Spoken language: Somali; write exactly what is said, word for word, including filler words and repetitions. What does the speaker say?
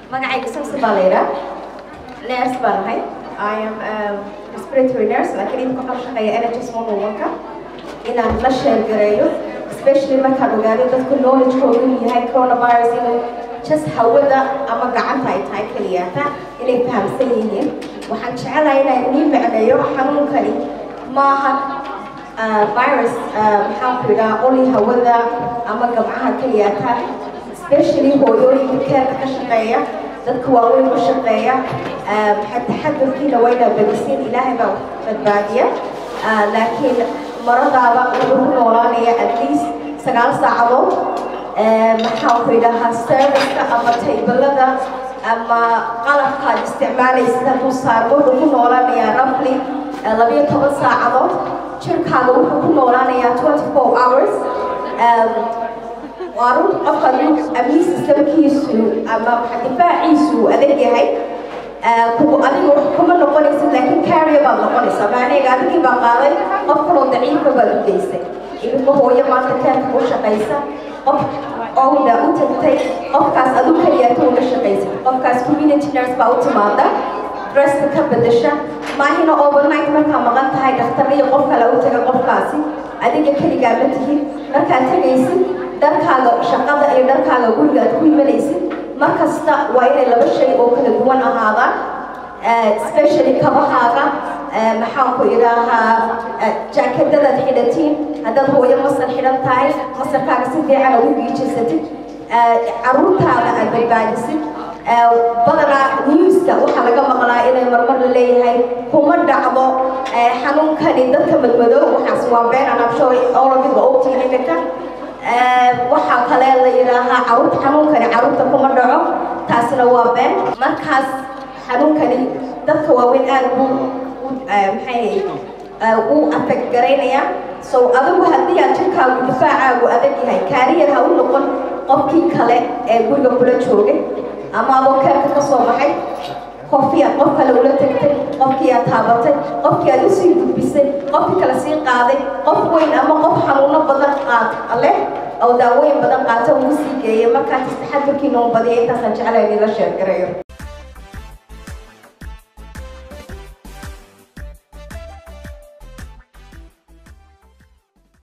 magacayga Samsi Baleera nurse baan ahay I am a respiratory nurse laakiin inta ka shaqeeya N H S one oh one ka inaan la share gareeyo especially markaan ogaado dadku knowledge-koodu yahay coronavirus inuu just hawada ama gacanta ay tahay kaliyaata inay fahamsan yihiin waxaan jecelahay inaan nii macneeyo xanuunkani maaha virus maxaan ku idhaha oli hawada ama gabcaha kaliyaata especially hooyooyinka keerka ka shaqeeya dadka waaweyn ku shaqeeya taxadarkiina wayna badisiin ilaahay baa badbaadiya laakiin maradaaba wuxuu ku noolaanaya at least sagaal saacadood maxaan ku idhahaa serviceka ama taybalada ama qalabkaad isticmaalaysid hadduu saarmo wuxuu ku noolaanayaa roughly labiyo toban saacadood jirkaaga wuxuu ku noolaanayaa twenty four hours وارد قفل أميس سمكيسو أما دفاعيسو أذكي هاي كو أنا كم نقولي لكن كارير بعض نقولي سبعين قاعد كي بقالي قفل ضعيف قبل ديسة إذا هو يوم ما كان كوش قيسة قف أو لا أنتي قف كاس أدو كرياتو مش قيسة قف كاس community nurse باوت ماذا درس كبدشة ما هنا overnight ما كان مغنت هاي دكتورية قف كلا وتجا قف كاسي أديك كلي قابلته ما كان تجيسي darkaaga shaqada iyo darkaaga guriga aad ku imanaysid markasta waa inay laba shay oo kala duwan ahaadaan especially kabahaaga maxaan ku idhaahaa jaakadada aad xidhatiin haddaad hooyo masar xidhan tahay masarkaaga si fiican ugu giijisatid caruurtaada aad badbaadisid badanaa newska waxaa laga maqlaa inay marmar la leeyahay kuma dhacdo xanuunkani dadka madmadow waxaas waa been and I'm sure all of you waa ogtihiin iminka waxaa kale la yiraahaa caruurta xanuunkani caruurta kuma dhaco taasina waa been markaas xanuunkani dadka waaweyn aad buu maxay uu affect garaynaya so adigu haddii aad jirkaagu difaacaagu adag yahay kaariyar ha u noqon qofkii kale ee guriga kula joogay ama adoo keerka ka soo baxay qofkii aad qof kale ula tagtay qofkii aad taabatay qofkii aad usii gudbisay qofkii kale sii qaaday qof weyn ama qof xanuuno badan qaad alle oo daawooyin badan qaata uu sii geeyay markaas taxadarkiina uu badiyay intaasaan jecelahay in la sheer gareeyo